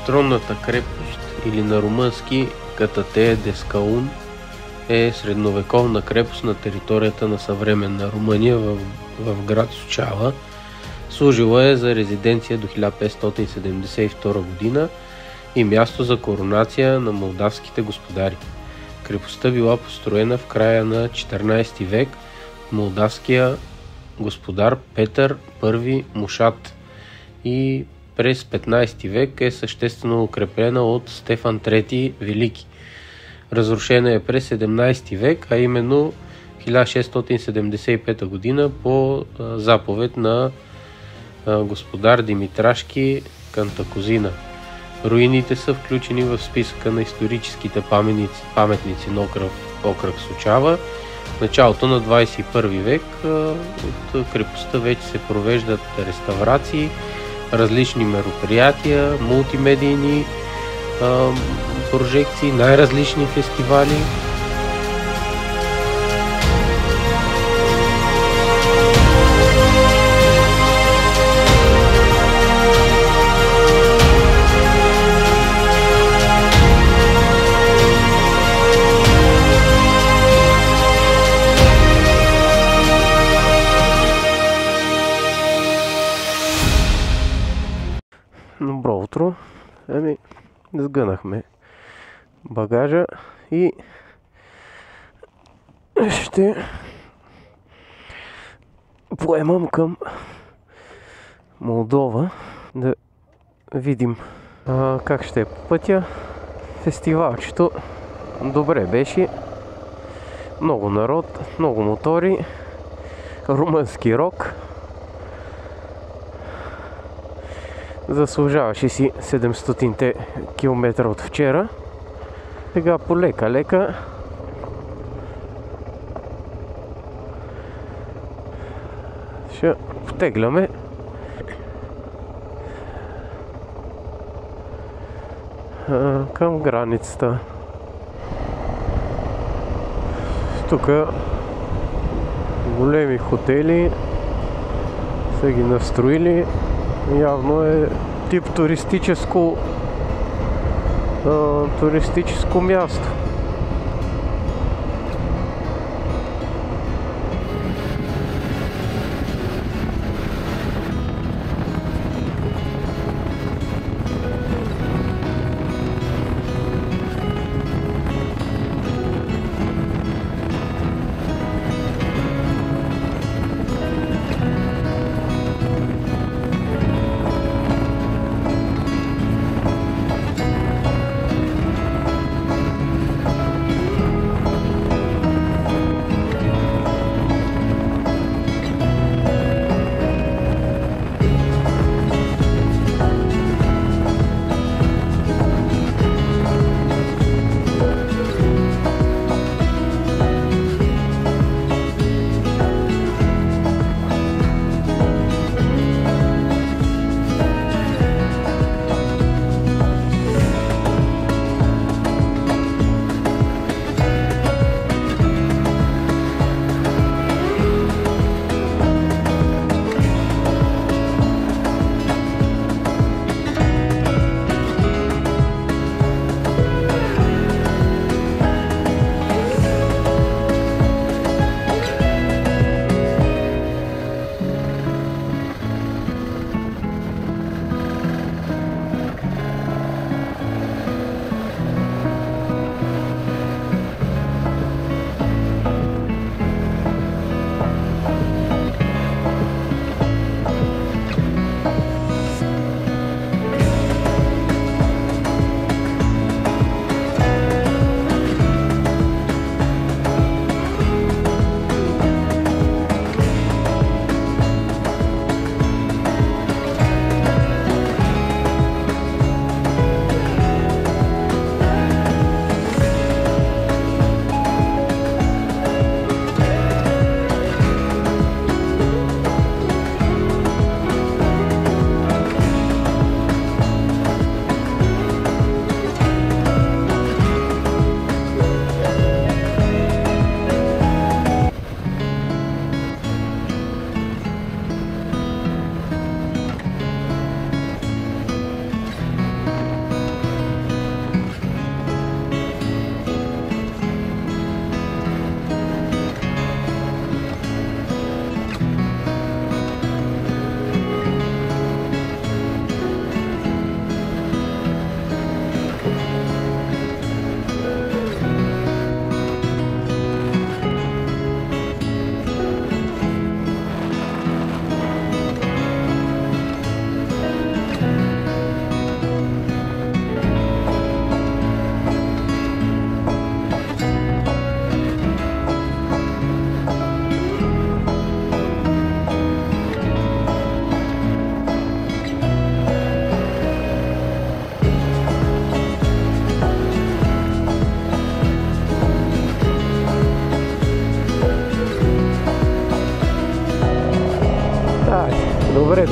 Тронната крепост или на румънски Кататея де Скаун е средновековна крепост на територията на съвременна Румъния в град Сучава. Служила е за резиденция до 1572 година и място за коронация на молдавските господари. Крепостта била построена в края на 14 век от молдавския господар Петър I Мушат и през 15 век е съществено укрепена от Стефан III Велики. Разрушена е през 17 век, а именно 1675 година по заповед на господар Димитрашки Кантакузина. Руините са включени в списъка на историческите паметници на окръг Сучава. В началото на 21 век от крепостта вече се провеждат реставрации, различни мероприятия, мултимедийни прожекции, най-различни фестивали. Добро утро. Сгънахме багажа и ще поемам към Молдова да видим как ще е по пътя. Фестивалчето добре беше. Много народ, много мотори, румънски рок. Заслужаваше си 700-те километра от вчера. Сега полека-лека ще потегляме към границата. Тук големи хотели са ги настроили. Явно е тип туристическо място.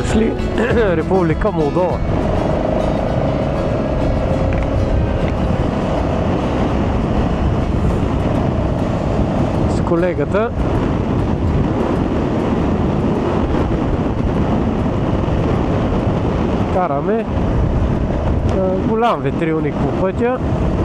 дошли Република Молдова. С колегата. Караме голям ветрилник по пътя.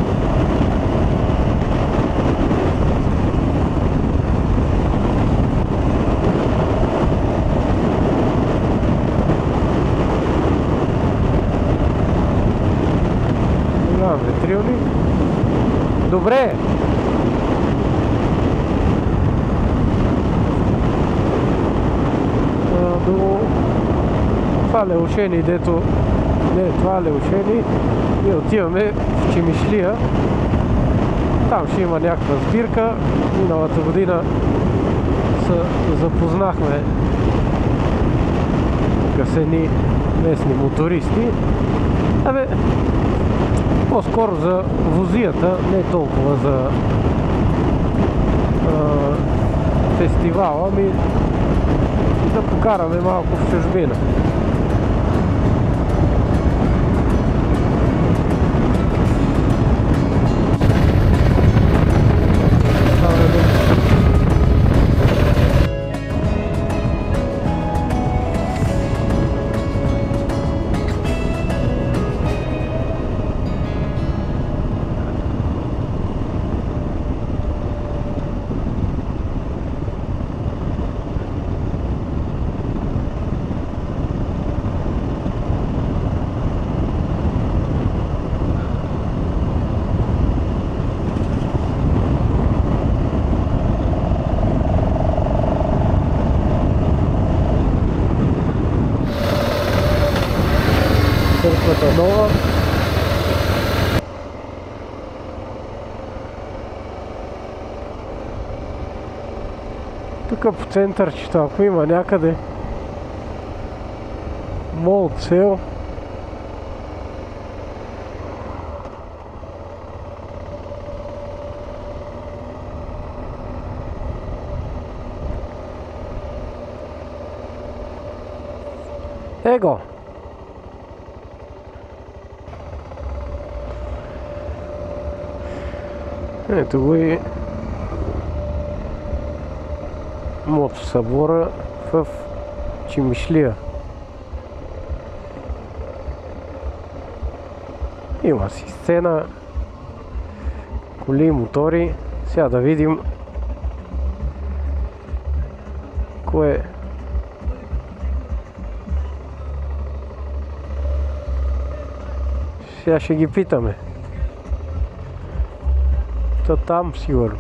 Ветрилник. Добре. До това Леушени, дето не, това Леушени, ние отиваме в Чимишлия. Там ще има някаква сбирка. Миналата година се запознахме с едни местни мотористи. Абе, по-скоро за возията, не толкова за фестивала, ами да покараме малко в чужбина. Църквата нова. Тук по центърчето, ако има някъде мол цел, его. Ето го и мотосъбора в Чимишлия. Има си сцена, коли, мотори. Сега да видим кое сега ще ги питаме. То там сигурно.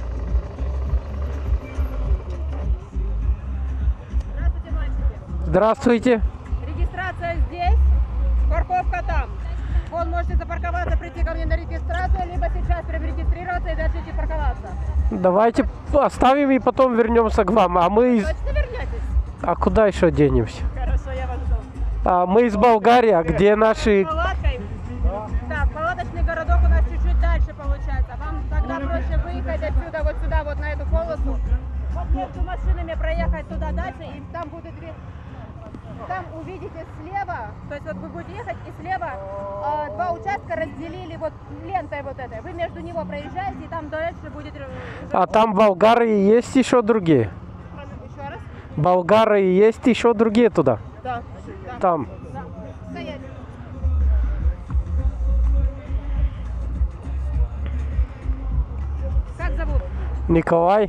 Здравствуйте, мальчики. Здравствуйте. Регистрация здесь, парковка там. Вон можете запарковаться, прийти ко мне на регистрацию, либо сейчас прям регистрироваться и дальше идти парковаться. Давайте оставим и потом вернемся к вам. А мы из... Точно вернетесь? А куда еще денемся? Хорошо, я вас жду. А мы из Болгарии, а где наши... Палаткой? Да, палаточный городок у нас чуть-чуть дальше получается. Вам тогда проще выехать отсюда вот сюда, вот на эту полосу. Вот между машинами проехать туда дальше, и там будет две... Там увидите слева, то есть вот вы будете ехать, и слева два участка разделили вот лентой вот этой. Вы между него проезжаете, и там дальше будет... А там болгары есть еще другие? Еще раз? Болгары есть еще другие туда? Да. Там. Да. Стоять. Как зовут? Николай.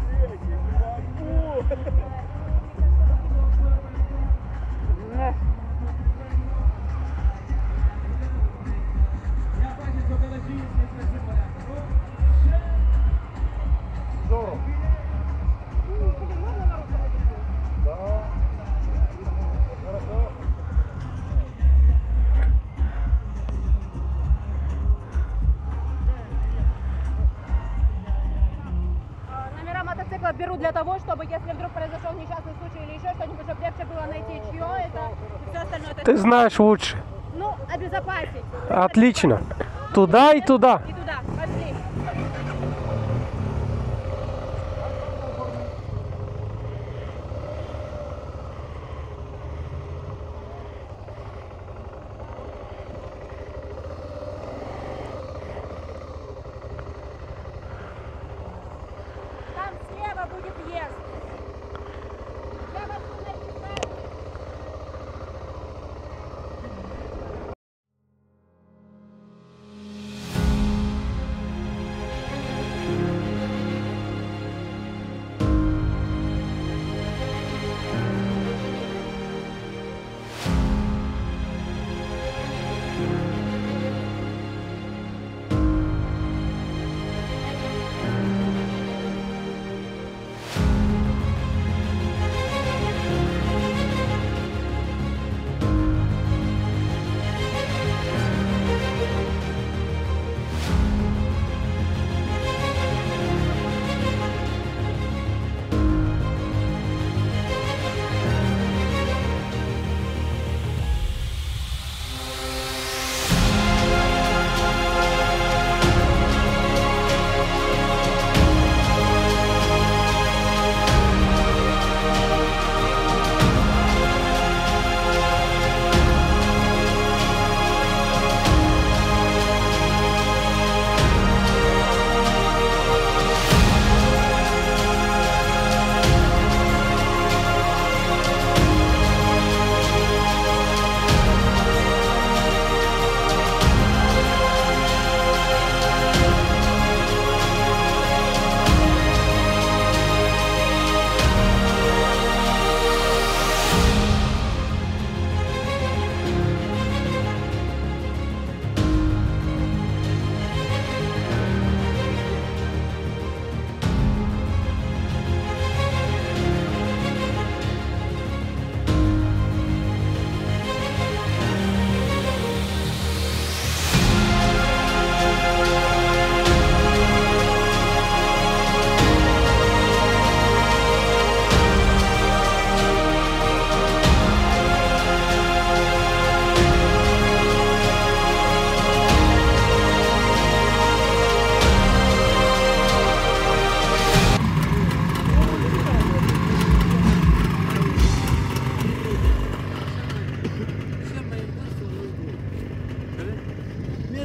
Номера мотоцикла беру для того, чтобы, если вдруг произошел несчастный случай или еще что-нибудь, чтобы легче было найти, чье это, и все остальное. Ты знаешь лучше. Ну, обезопасить. Отлично. Туда и туда. И туда. Пошли.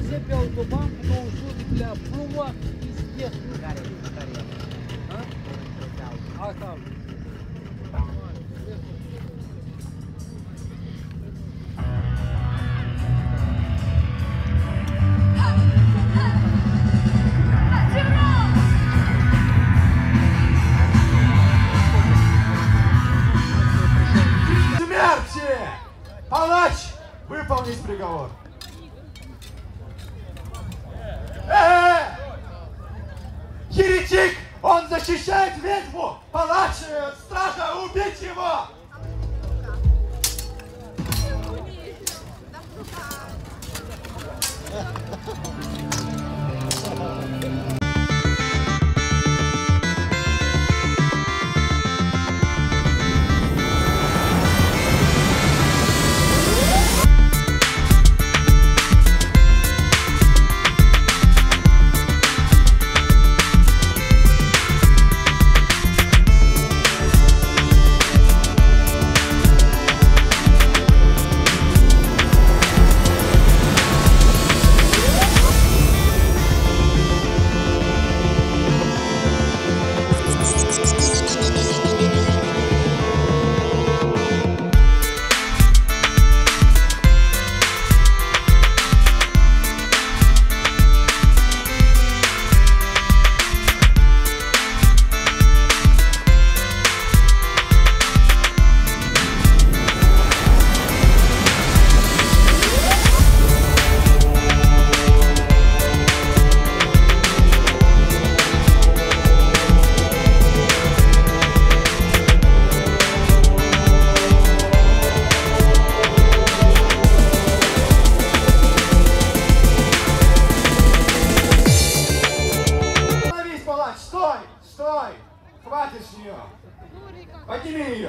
merge pe autoban cu 200 la plumă, ischie. Care? Asta. Смерти! Палач! Выполнить приговор! Еретик! Он защищает ведьму! Палач! Стража! Убить его! Стой! Хватит с нее! Подними ее!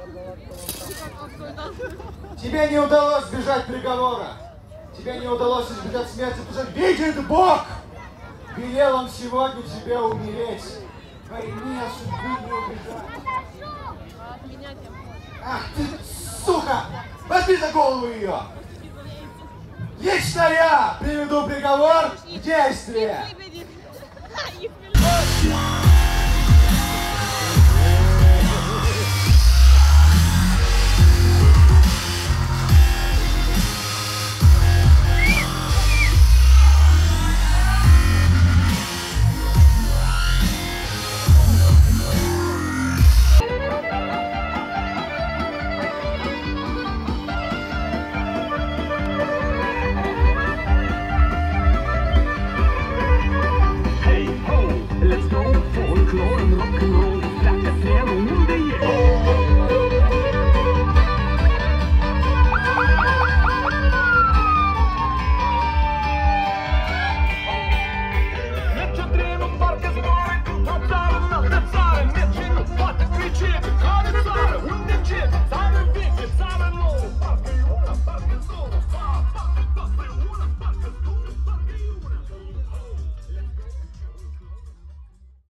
Тебе не удалось сбежать приговора! Тебе не удалось избежать смерти, потому что видит Бог! Велел он сегодня тебе умереть! Войне судьбы не убежать! Ах ты, сука! Возьми за голову ее! Лично я приведу приговор в действие!